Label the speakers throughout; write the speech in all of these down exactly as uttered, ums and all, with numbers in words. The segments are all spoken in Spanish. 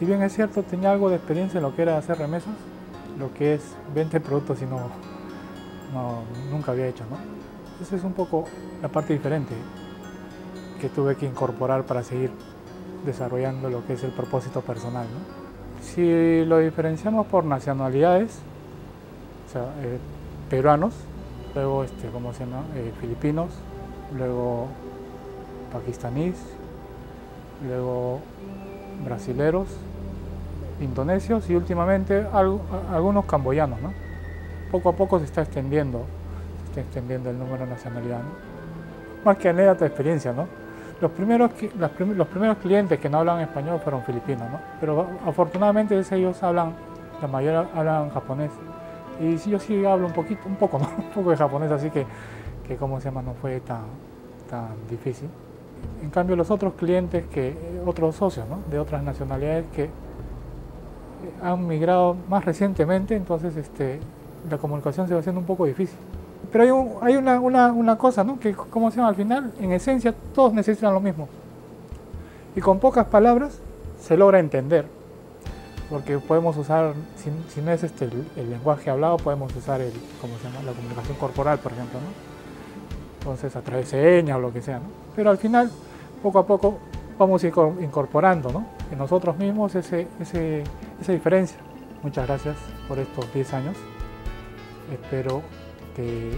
Speaker 1: si bien es cierto, tenía algo de experiencia en lo que era hacer remesas, lo que es vender productos y no, no, nunca había hecho, ¿no? Esa es un poco la parte diferente que tuve que incorporar para seguir desarrollando lo que es el propósito personal, ¿no? Si lo diferenciamos por nacionalidades, o sea, eh, peruanos, luego, este, ¿cómo se llama? Eh, filipinos, luego pakistaníes, luego brasileros, indonesios y últimamente algo, algunos camboyanos, ¿no? Poco a poco se está extendiendo, se está extendiendo el número de nacionalidades, ¿no? Más que anécdota de experiencia, ¿no? Los primeros, los primeros clientes que no hablan español fueron filipinos, ¿no? Pero afortunadamente ellos hablan, la mayoría hablan japonés. Y yo sí hablo un poquito, un poco, ¿no? Un poco de japonés, así que, que ¿cómo se llama? No fue tan, tan difícil. En cambio, los otros clientes, que otros socios, ¿no? De otras nacionalidades que han migrado más recientemente, entonces este, la comunicación se va haciendo un poco difícil. Pero hay, un, hay una, una, una cosa, ¿no? Que, ¿cómo se llama? Al final, en esencia, todos necesitan lo mismo. Y con pocas palabras se logra entender. Porque podemos usar, si, si no es este el, el lenguaje hablado, podemos usar el, ¿cómo se llama? La comunicación corporal, por ejemplo, ¿no? Entonces, a través de señas o lo que sea, ¿no? Pero al final, poco a poco, vamos a ir incorporando, ¿no? En nosotros mismos ese, ese, esa diferencia. Muchas gracias por estos diez años. Espero que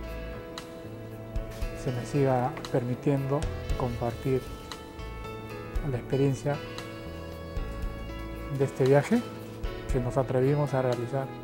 Speaker 1: se me siga permitiendo compartir la experiencia de este viaje que nos atrevimos a realizar.